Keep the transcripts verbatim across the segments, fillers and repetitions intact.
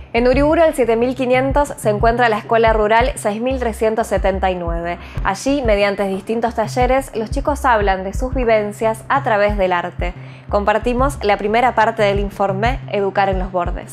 En Uriburu, al siete mil quinientos, se encuentra la Escuela Rural seis mil trescientos setenta y nueve. Allí, mediante distintos talleres, los chicos hablan de sus vivencias a través del arte. Compartimos la primera parte del informe Educar en los Bordes.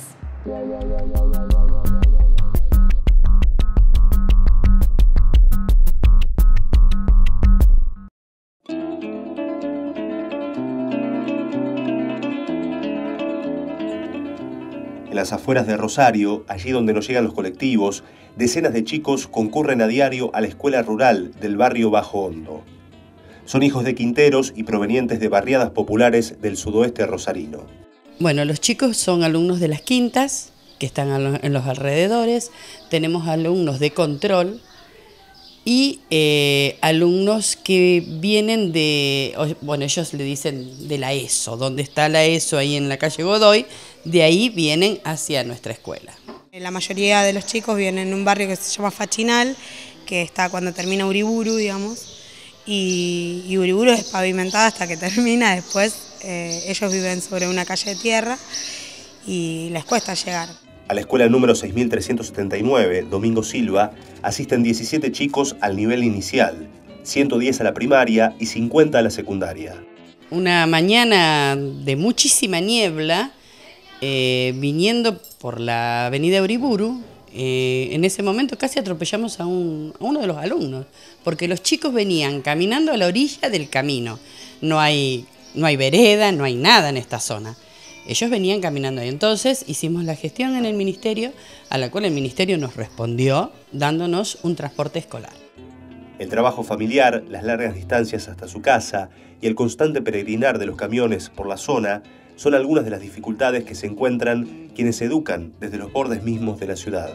En las afueras de Rosario, allí donde no llegan los colectivos, decenas de chicos concurren a diario a la escuela rural del barrio Bajo Hondo. Son hijos de quinteros y provenientes de barriadas populares del sudoeste rosarino. Bueno, los chicos son alumnos de las quintas, que están en los alrededores. Tenemos alumnos de control y eh, alumnos que vienen de, bueno, ellos le dicen de la ESO, donde está la ESO ahí en la calle Godoy, de ahí vienen hacia nuestra escuela. La mayoría de los chicos vienen en un barrio que se llama Fachinal, que está cuando termina Uriburu, digamos, y, y Uriburu es pavimentada hasta que termina, después eh, ellos viven sobre una calle de tierra y les cuesta llegar. A la escuela número seis mil trescientos setenta y nueve, Domingo Silva, asisten diecisiete chicos al nivel inicial, ciento diez a la primaria y cincuenta a la secundaria. Una mañana de muchísima niebla, eh, viniendo por la avenida Uriburu, eh, en ese momento casi atropellamos a, un, a uno de los alumnos, porque los chicos venían caminando a la orilla del camino. No hay, no hay vereda, no hay nada en esta zona. Ellos venían caminando ahí. Entonces hicimos la gestión en el ministerio, a la cual el ministerio nos respondió dándonos un transporte escolar. El trabajo familiar, las largas distancias hasta su casa y el constante peregrinar de los camiones por la zona son algunas de las dificultades que se encuentran quienes educan desde los bordes mismos de la ciudad.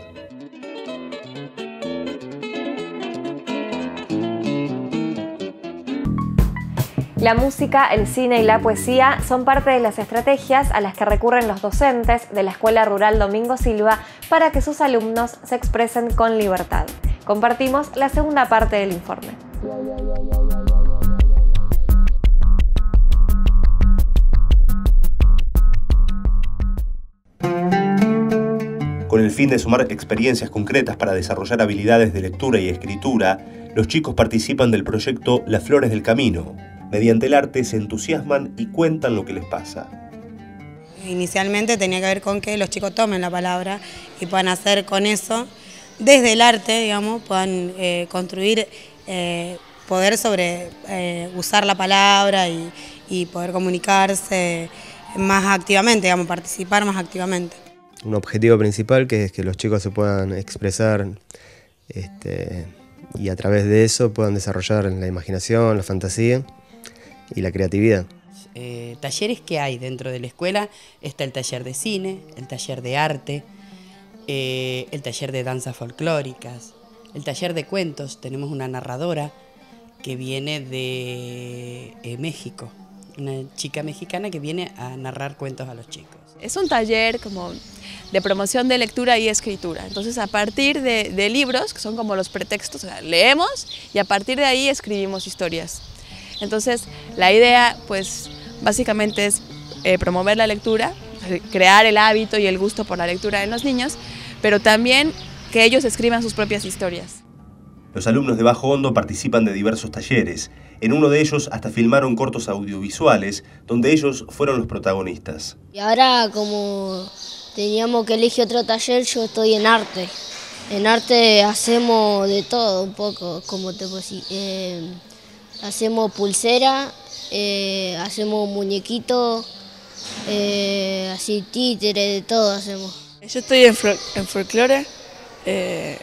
La música, el cine y la poesía son parte de las estrategias a las que recurren los docentes de la Escuela Rural Domingo Silva para que sus alumnos se expresen con libertad. Compartimos la segunda parte del informe. Con el fin de sumar experiencias concretas para desarrollar habilidades de lectura y escritura, los chicos participan del proyecto Las Flores del Camino. Mediante el arte se entusiasman y cuentan lo que les pasa. Inicialmente tenía que ver con que los chicos tomen la palabra y puedan hacer con eso, desde el arte, digamos, puedan eh, construir eh, poder sobre eh, usar la palabra y, y poder comunicarse más activamente, digamos, participar más activamente. Un objetivo principal que es que los chicos se puedan expresar este, y a través de eso puedan desarrollar la imaginación, la fantasía y la creatividad. Eh, talleres que hay dentro de la escuela, está el taller de cine, el taller de arte, eh, el taller de danzas folclóricas, el taller de cuentos. Tenemos una narradora que viene de eh, México, una chica mexicana que viene a narrar cuentos a los chicos. Es un taller como de promoción de lectura y escritura. Entonces, a partir de, de libros, que son como los pretextos, o sea, leemos y a partir de ahí escribimos historias. Entonces, la idea, pues, básicamente es eh, promover la lectura, crear el hábito y el gusto por la lectura en los niños, pero también que ellos escriban sus propias historias. Los alumnos de Bajo Hondo participan de diversos talleres. En uno de ellos hasta filmaron cortos audiovisuales, donde ellos fueron los protagonistas. Y ahora, como teníamos que elegir otro taller, yo estoy en arte. En arte hacemos de todo un poco, como te puedo decir. Eh, hacemos pulsera, eh, hacemos muñequitos, eh, así títeres, de todo hacemos. Yo estoy en, en folclore. Eh,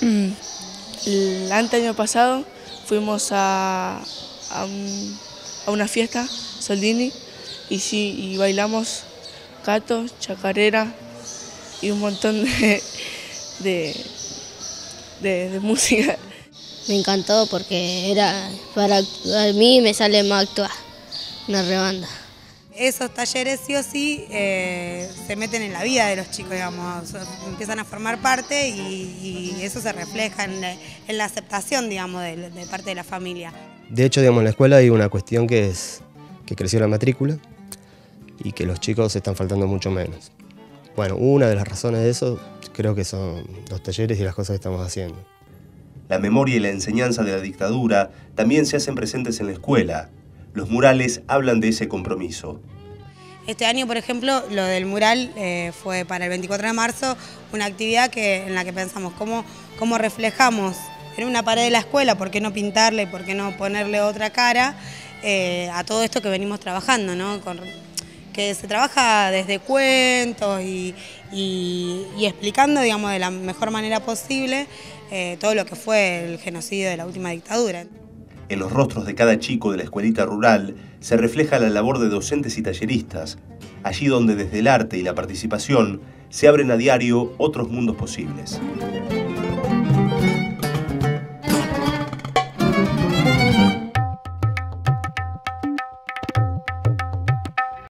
el año pasado fuimos a, a, un, a una fiesta, Soldini, y sí, y bailamos gato, chacarera y un montón de, de, de, de música. Me encantó porque era para a mí me sale más actuar, una rebanda. Esos talleres sí o sí eh, se meten en la vida de los chicos, digamos, empiezan a formar parte y, y eso se refleja en, en la aceptación, digamos, de, de parte de la familia. De hecho, digamos, en la escuela hay una cuestión que es que creció la matrícula y que los chicos están faltando mucho menos. Bueno, una de las razones de eso creo que son los talleres y las cosas que estamos haciendo. La memoria y la enseñanza de la dictadura también se hacen presentes en la escuela. Los murales hablan de ese compromiso. Este año, por ejemplo, lo del mural eh, fue para el veinticuatro de marzo, una actividad que, en la que pensamos cómo, cómo reflejamos en una pared de la escuela, por qué no pintarle, por qué no ponerle otra cara eh, a todo esto que venimos trabajando, ¿no? Con, que se trabaja desde cuentos y, y, y explicando, digamos, de la mejor manera posible eh, todo lo que fue el genocidio de la última dictadura. En los rostros de cada chico de la escuelita rural se refleja la labor de docentes y talleristas, allí donde desde el arte y la participación se abren a diario otros mundos posibles.